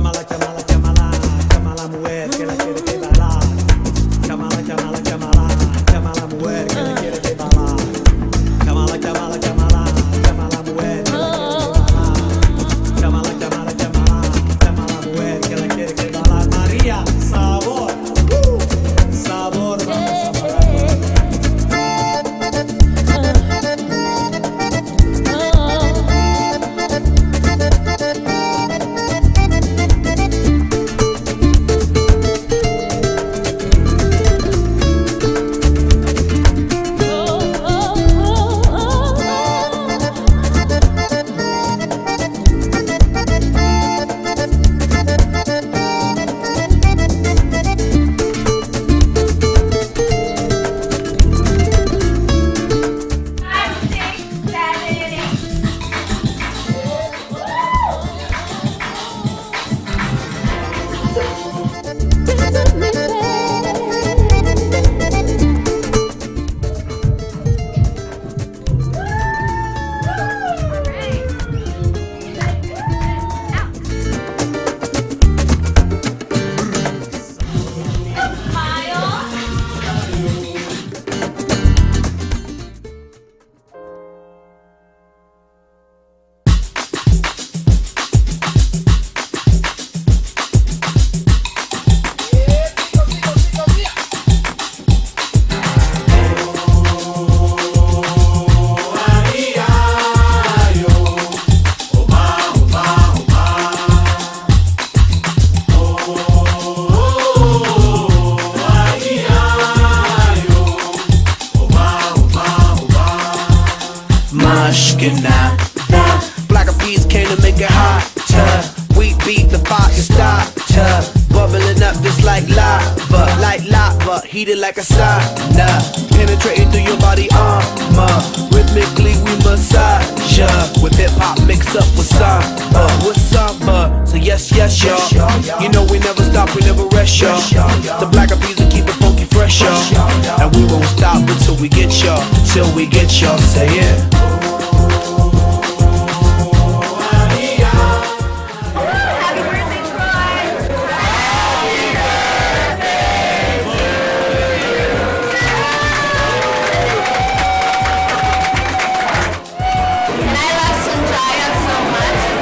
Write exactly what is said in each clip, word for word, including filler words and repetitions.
Chámala, chámala, chámala, llama a la mujer que la quiere que bailar. Chámala, chámala, chámala, llama a la mujer que la quiere que bailar. Chámala, chámala, chámala, llama a la mujer que la quiere que bailar. Chámala, chámala, chámala, llama a la mujer que la quiere que bailar. María, sabor, uh, sabor, vamos a bailar. Black of peas came to make it hotter. We beat the fire starter, bubbling up just like lava, like lava, heated like a sauna, penetrating through your body armor. Rhythmically we massage ya, with hip hop mixed up with samba, with samba. So yes, yes, y'all. You know we never stop, we never rest, y'all. The Black of peas will keep it funky fresh, y'all. And we won't stop until we get y'all, till we get y'all. Say yeah.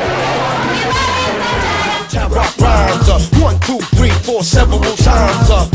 One, two, three, four, several times. Uh,